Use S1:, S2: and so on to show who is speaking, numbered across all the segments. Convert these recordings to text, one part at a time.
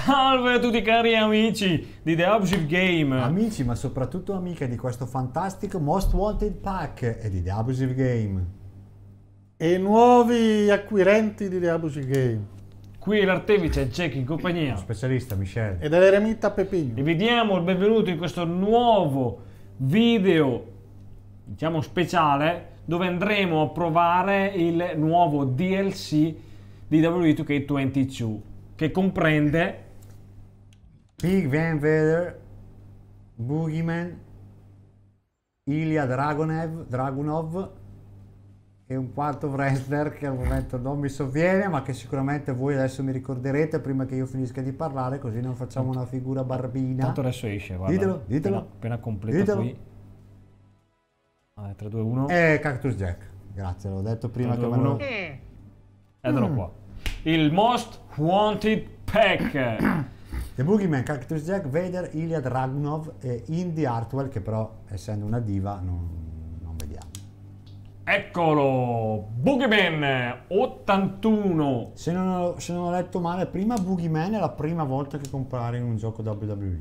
S1: Salve a tutti cari amici di The Abusive Game.
S2: Amici, ma soprattutto amiche di questo fantastico Most Wanted Pack e di The Abusive Game.
S3: E nuovi acquirenti di The Abusive Game.
S1: Qui l'artefice Jack in compagnia.
S2: Lo specialista Michele.
S3: E dell'eremita
S1: E
S3: Pepino.
S1: vi diamo il benvenuto in questo nuovo video, diciamo speciale, dove andremo a provare il nuovo DLC di WWE2K22, che comprende
S2: Big Van Vader, Boogeyman, Ilya Dragunov e un quarto wrestler che al momento non mi sovviene, ma che sicuramente voi adesso mi ricorderete prima che io finisca di parlare, così non facciamo una figura barbina.
S1: tanto adesso esce, guarda.
S2: Ditelo.
S1: Appena completa
S2: Ditelo.
S1: qui. 3, 2, 1.
S2: Cactus Jack. Grazie, l'ho detto prima che me lo...
S1: Eccolo qua. Il Most Wanted Pack.
S2: The Boogeyman, Cactus Jack, Vader, Ilya Dragunov e Indy Hartwell, che però essendo una diva non vediamo.
S1: Eccolo, Boogeyman 81.
S2: Se non ho letto male, prima Boogeyman è la prima volta che compare in un gioco WWE.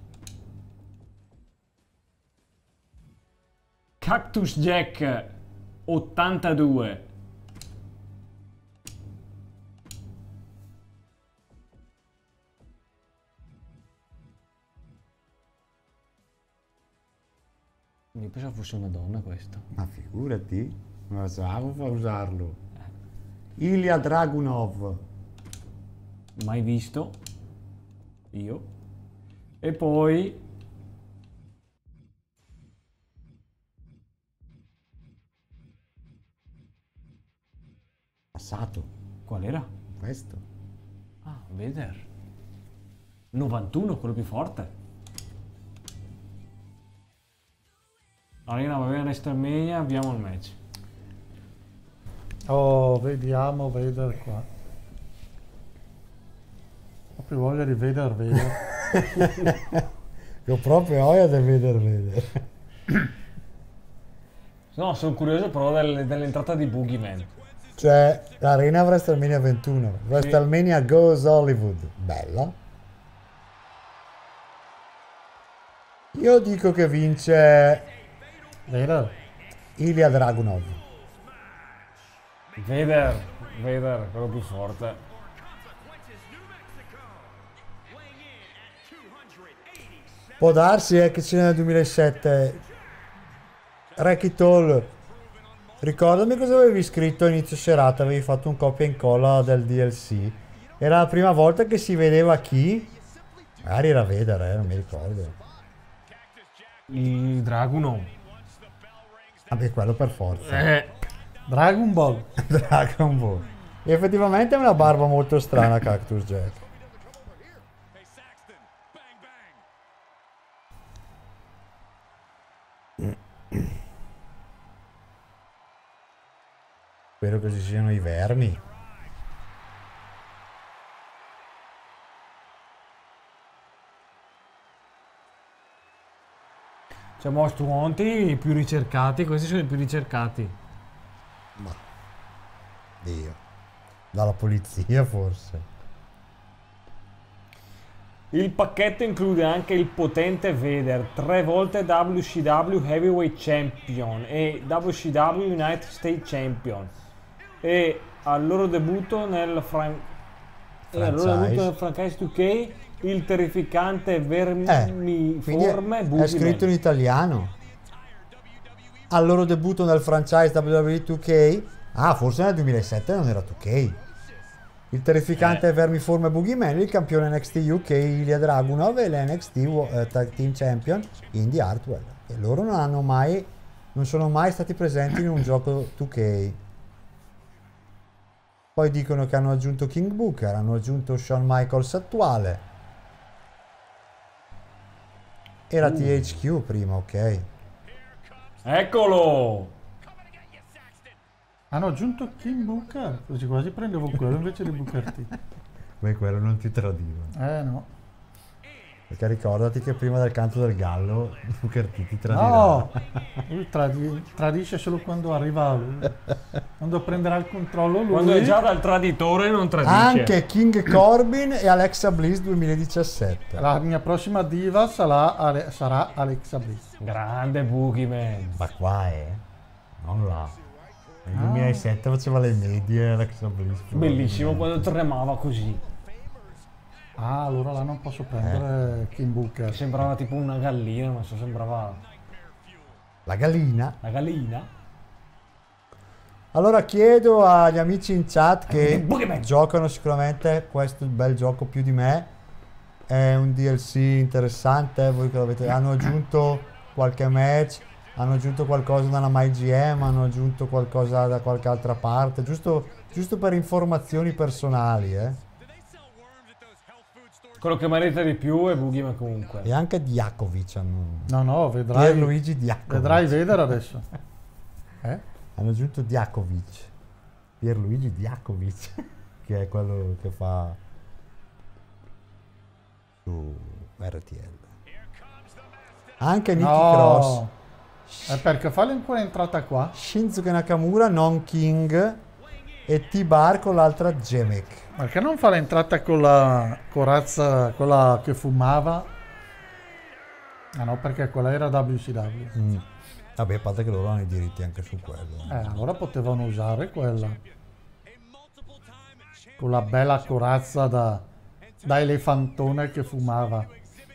S1: Cactus Jack 82. Io pensavo fosse una donna questa.
S2: Ma figurati, non lo so, fa usarlo. Ilya Dragunov.
S1: Mai visto. Io. E poi
S2: Passato,
S1: qual era?
S2: questo.
S1: Ah, Vader 91, quello più forte. Arena va bene, WrestleMania, abbiamo il match.
S3: Oh, vediamo Vader qua. Ho più voglia di Vader.
S2: Ho proprio voglia di vedere.
S1: No, sono curioso però dell'entrata di Boogeyman.
S2: Cioè, l'Arena WrestleMania 21. WrestleMania Goes Hollywood. Bella. Io dico che vince
S3: Vader.
S2: Ilya Dragunov.
S1: Vader, quello più forte.
S2: Può darsi che c'è nel 2007. Reki Toll, ricordami cosa avevi scritto a inizio serata, avevi fatto un copia e incolla del DLC. Era la prima volta che si vedeva chi? Magari era Vader, non mi ricordo.
S1: Il Dragunov.
S2: Vabbè, quello per forza.
S3: Dragon Ball.
S2: Dragon Ball. E effettivamente ha una barba molto strana Cactus Jack. Spero che ci siano i vermi.
S1: C'è Most Wanted, i più ricercati, questi sono i più ricercati.
S2: Ma Dio. Dalla polizia forse.
S1: Il pacchetto include anche il potente Vader, 3 volte WCW Heavyweight Champion e WCW United States Champion. E al loro debutto nel franchise 2K, il terrificante vermiforme
S2: Quindi è scritto in
S1: Boogeyman.
S2: italiano. Al loro debutto nel franchise WWE 2K. Ah, forse nel 2007 non era 2K. Il terrificante vermiforme Boogeyman, il campione NXT UK Ilya Dragunov e l'NXT Tag Team Champion Indy Hartwell. E loro non sono mai stati presenti in un gioco 2K. Poi dicono che hanno aggiunto King Booker, hanno aggiunto Shawn Michaels attuale. Era THQ prima, ok.
S1: Eccolo!
S3: Hanno aggiunto King Booker. Quasi prendevo quello invece di Booker T.
S2: Beh, quello non ti tradiva.
S3: No.
S2: Perché ricordati che prima del canto del gallo Booker T ti tradirà.
S3: No, lui tradisce solo quando arriva lui. Quando prenderà il controllo lui.
S1: Quando è già dal traditore non tradisce.
S2: Anche King Corbin e Alexa Bliss 2017.
S3: La mia prossima diva sarà Alexa Bliss.
S1: Grande Boogeyman.
S2: Ma qua non là. Nel 2007 faceva le medie Alexa Bliss.
S1: Bellissimo quando tremava così.
S3: Ah, allora là non posso prendere King Booker.
S1: Sembrava tipo una gallina, non so, sembrava
S2: La gallina.
S1: la gallina.
S2: Allora chiedo agli amici in chat che
S1: Boogeyman.
S2: giocano sicuramente questo bel gioco più di me. È un DLC interessante. Voi che l'avete, hanno aggiunto qualche match, hanno aggiunto qualcosa dalla MyGM, hanno aggiunto qualcosa da qualche altra parte, giusto per informazioni personali,
S1: Quello che merita di più è Boogeyman comunque.
S2: E anche Diakovic hanno.
S3: No, vedrai.
S2: Pierluigi Diakovic.
S3: Vedrai vedere adesso.
S2: Hanno aggiunto Diakovic. Pierluigi Diakovic, che è quello che fa su RTL. Anche Nikki Cross.
S3: No, è perché fa ancora entrata qua.
S2: Shinsuke Nakamura, non King. E T-Bar con l'altra Gemek.
S3: Perché non fa l'entrata con la corazza, quella che fumava? Ah no, perché quella era WCW.
S2: Vabbè, a parte che loro hanno i diritti anche su quello.
S3: Allora potevano usare quella. Con la bella corazza da elefantone che fumava.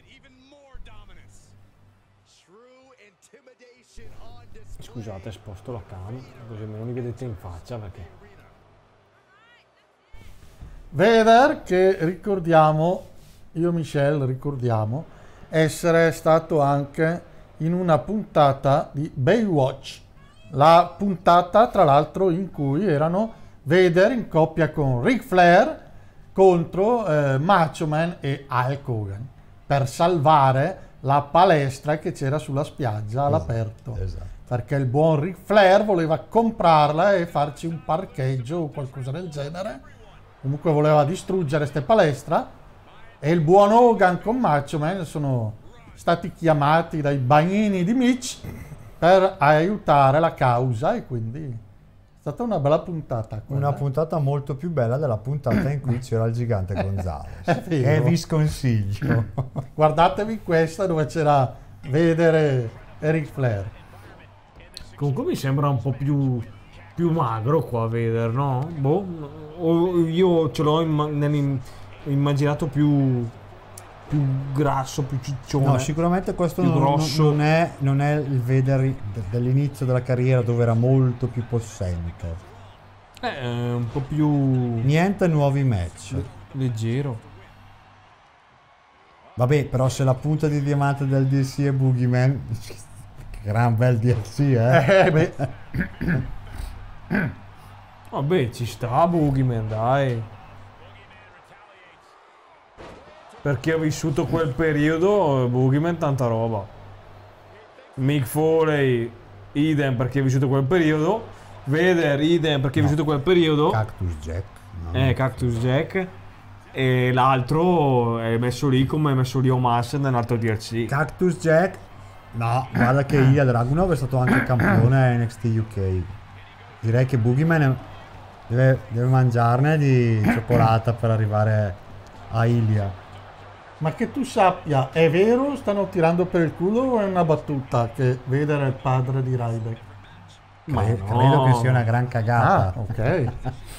S1: Scusate, sposto la cam, così almeno mi vedete in faccia perché...
S3: Vader, che ricordiamo, io e Michelle ricordiamo, essere stato anche in una puntata di Baywatch. La puntata, tra l'altro, in cui erano Vader in coppia con Ric Flair contro Macho Man e Hulk Hogan per salvare la palestra che c'era sulla spiaggia all'aperto.
S2: Esatto.
S3: Perché il buon Ric Flair voleva comprarla e farci un parcheggio o qualcosa del genere. Comunque voleva distruggere queste palestra e il buon Hogan con Macho Man sono stati chiamati dai bagnini di Mitch per aiutare la causa e quindi è stata una bella puntata quella.
S2: Una puntata molto più bella della puntata in cui c'era il gigante Gonzales.
S3: È vero.
S2: E vi sconsiglio.
S3: Guardatevi questa dove c'era Vader e Ric Flair.
S1: Comunque mi sembra un po' più magro qua a vedere, no? Boh, o io ce l'ho immaginato più grasso, più ciccione.
S2: No, sicuramente questo
S1: più grosso.
S2: non è il vedere dell'inizio della carriera dove era molto più possente.
S1: Un po' più
S2: Niente nuovi match.
S1: leggero.
S2: Vabbè, però se la punta di diamante del DLC è Boogeyman, gran bel DLC,
S3: Beh.
S1: Vabbè, ci sta Boogeyman, dai. Per chi ha vissuto quel periodo, Boogeyman tanta roba. Mick Foley, idem per chi ha vissuto quel periodo. Vader, idem per chi ha vissuto quel periodo.
S2: Cactus Jack. No.
S1: Cactus Jack. E l'altro è messo lì come è messo lì Omos nell'altro DLC.
S2: Cactus Jack. No, guarda che Ilya Dragunov è stato anche campione NXT UK. Direi che Boogeyman deve mangiarne di cioccolata per arrivare a Ilya.
S3: Ma che tu sappia, è vero stanno tirando per il culo o è una battuta che vedere il padre di Ryback?
S1: Ma no.
S2: Credo che sia una gran cagata.
S3: Ah, ok.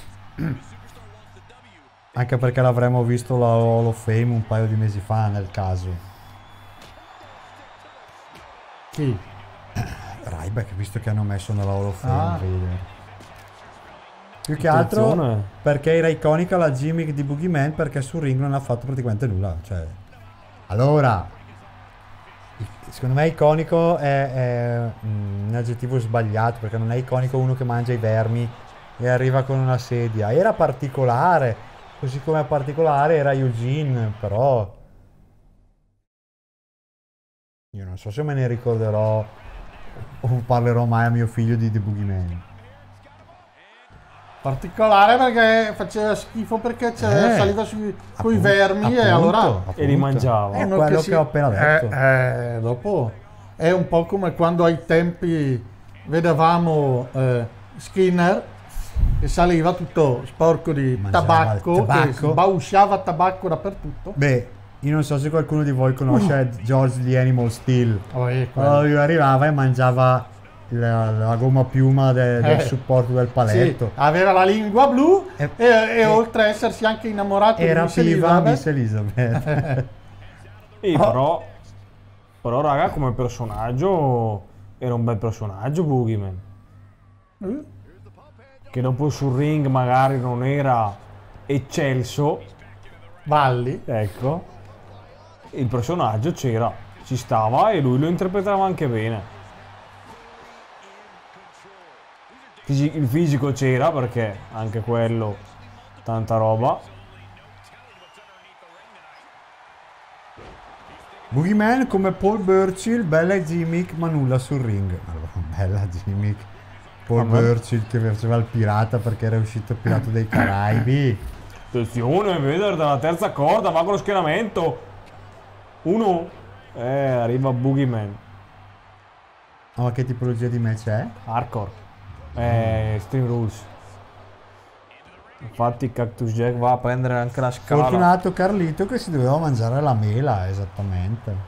S2: Anche perché l'avremmo visto la Hall of Fame un paio di mesi fa nel caso.
S3: Chi?
S2: Ryback, visto che hanno messo nella Hall of Fame.
S3: Ah.
S2: Vader. Più che altro
S1: Attenzione.
S2: perché era iconica la gimmick di Boogeyman, perché sul ring non ha fatto praticamente nulla. Cioè, allora, secondo me iconico è un aggettivo sbagliato, perché non è iconico uno che mangia i vermi e arriva con una sedia. Era particolare, così come particolare era Eugene, però io non so se me ne ricorderò o parlerò mai a mio figlio di The Boogeyman.
S3: particolare perché faceva schifo perché saliva con i vermi e allora
S1: E li mangiava.
S2: È quello che ho appena detto.
S3: dopo è un po' come quando ai tempi vedevamo Skinner che saliva tutto sporco di
S2: Mangiava il
S3: tabacco, che
S2: tabacco.
S3: sbausciava tabacco dappertutto.
S2: Beh, io non so se qualcuno di voi conosce George the Animal Steel.
S3: Quello.
S2: Quando lui arrivava e mangiava la gomma piuma del supporto del
S3: Sì,
S2: paletto.
S3: aveva la lingua blu
S2: E-
S3: e oltre a essersi anche innamorato
S2: E
S3: di
S2: rapiva
S3: Miss
S2: Miss Elizabeth.
S1: Però raga, come personaggio era un bel personaggio Boogeyman. Che dopo sul ring magari non era eccelso,
S3: Valli.
S1: ecco, il personaggio c'era, ci stava e lui lo interpretava anche bene. Il fisico c'era perché anche quello, tanta roba.
S2: Boogeyman come Paul Burchill, bella gimmick ma nulla sul ring. Allora, bella gimmick. Paul Burchill che faceva il pirata perché era uscito il pirata dei Caraibi.
S1: Attenzione, Vader dalla terza corda, va con lo schieramento. Uno, arriva Boogeyman.
S2: Oh, ma che tipologia di match è?
S1: Hardcore. Extreme Rules. Infatti Cactus Jack va a prendere anche la scala.
S2: Fortunato Carlito che si doveva mangiare la mela, esattamente.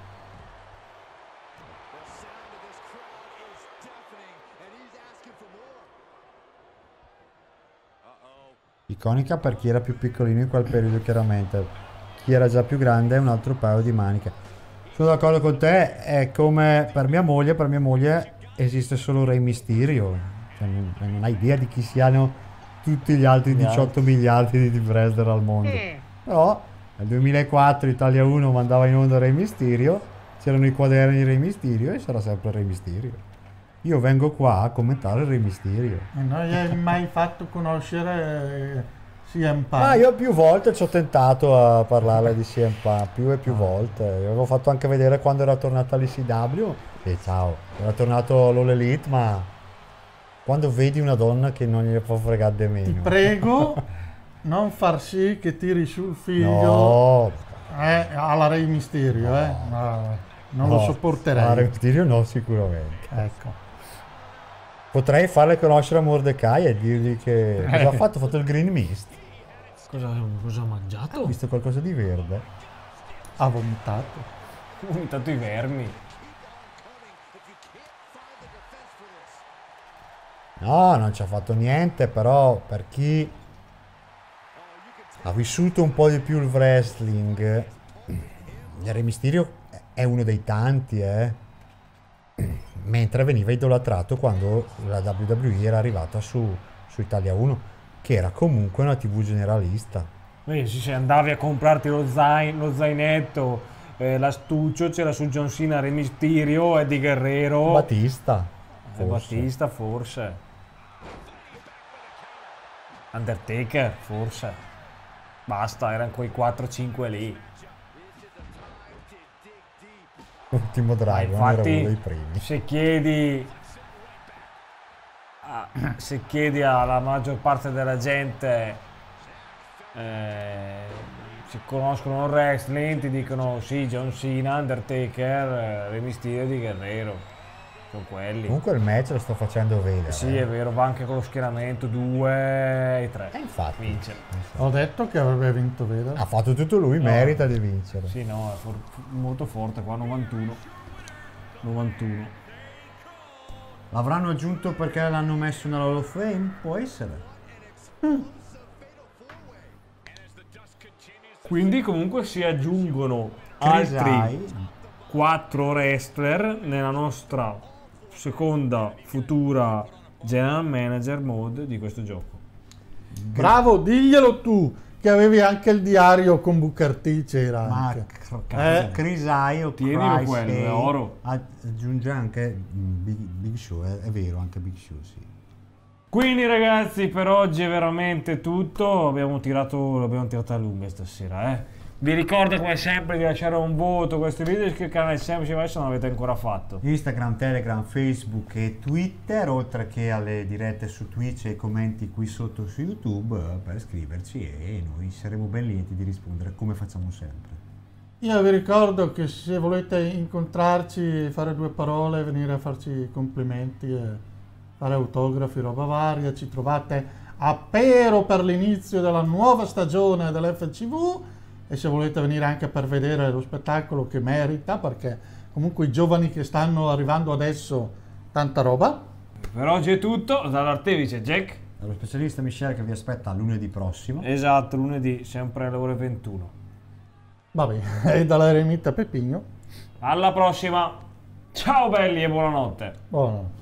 S2: Iconica per chi era più piccolino in quel periodo, chiaramente. Chi era già più grande è un altro paio di maniche. Sono d'accordo con te, è come per mia moglie esiste solo Re Mysterio. Cioè, non hai idea di chi siano tutti gli altri 18 miliardi di wrestler al mondo. Però nel 2004 Italia 1 mandava in onda Re Mysterio, c'erano i quaderni di Re Mysterio e sarà sempre Re Mysterio. Io vengo qua a commentare Re Mysterio.
S3: E non gli hai mai fatto conoscere CM Punk?
S2: Ma io più volte ci ho tentato a parlarle di CM Punk, più e più volte. Io avevo fatto anche vedere quando era tornata all'ECW. E ciao, era tornato all'All Elite, ma quando vedi una donna che non gliene può fregare di meno.
S3: Ti prego, non far sì che tiri sul figlio
S2: No,
S3: alla Rey Mysterio, no, non lo
S2: no,
S3: sopporterei.
S2: Re Mysterio no, sicuramente.
S3: Ecco.
S2: Potrei farle conoscere a Mordecai e dirgli che cosa ha fatto? Ha fatto il Green Mist.
S1: Cosa ha mangiato?
S2: Ho visto qualcosa di verde.
S3: Ha vomitato.
S1: Ho vomitato i vermi.
S2: No, non ci ha fatto niente, però per chi ha vissuto un po' di più il wrestling, il Re Mysterio è uno dei tanti, mentre veniva idolatrato quando la WWE era arrivata su Italia 1, che era comunque una TV generalista.
S1: Se andavi a comprarti lo zainetto, l'astuccio, c'era su John Cena, Re Mysterio, Eddie Guerrero,
S2: Batista,
S1: Battista forse, Undertaker forse, basta, erano quei 4-5 lì.
S2: Ultimo Dragon era uno dei primi.
S1: Se chiedi alla maggior parte della gente se conoscono il wrestling, ti dicono sì, John Cena, Undertaker, Re Mysterio di Guerrero, sono quelli.
S2: Comunque il match lo sto facendo vedere.
S1: Sì, è vero, va anche con lo schieramento 2 e 3.
S2: Infatti.
S1: Vince.
S3: Ho detto che avrebbe vinto Vader.
S2: Ha fatto tutto lui, merita di vincere.
S1: Sì, no, è molto forte qua, 91.
S2: L'avranno aggiunto perché l'hanno messo nella Hall of Fame? Può essere.
S1: Quindi comunque si aggiungono
S2: Chris
S1: altri
S2: Eye.
S1: 4 wrestler nella nostra seconda futura general manager mode di questo gioco.
S3: Bravo, diglielo tu, che avevi anche il diario con Booker T, c'era
S2: Ma
S3: anche.
S2: Chris Eye o
S1: Tienilo
S2: Chris
S1: quello,
S2: Eye
S1: è oro.
S2: aggiunge anche Big Show, è vero, anche Big Show, sì.
S1: Quindi ragazzi, per oggi è veramente tutto. L'abbiamo tirata lunga stasera, eh. Vi ricordo come sempre di lasciare un voto a questo video e iscrivervi al canale se non l'avete ancora fatto.
S2: Instagram, Telegram, Facebook e Twitter, oltre che alle dirette su Twitch e ai commenti qui sotto su YouTube per scriverci e noi saremo ben lieti di rispondere come facciamo sempre.
S3: Io vi ricordo che se volete incontrarci, fare due parole, venire a farci i complimenti e fare autografi, roba varia, ci trovate a Pero per l'inizio della nuova stagione dell'FCV. E se volete venire anche per vedere lo spettacolo che merita, perché comunque i giovani che stanno arrivando adesso, tanta roba.
S1: Per oggi è tutto, dall'artefice Jack.
S2: Dallo specialista Michele che vi aspetta lunedì prossimo.
S1: Esatto, lunedì, sempre alle ore 21.
S3: Va bene, e dalla eremita Pepigno.
S1: Alla prossima. Ciao belli e buonanotte.
S3: Buonanotte.